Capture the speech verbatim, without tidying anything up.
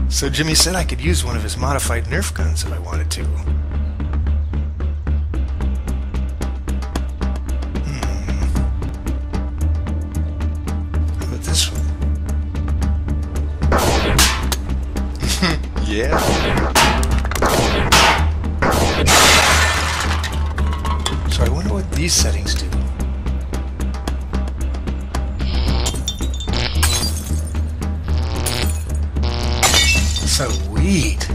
So Jimmy said I could use one of his modified Nerf guns if I wanted to. Hmm. How about this one? Yeah. So I wonder what these settings do. Sweet.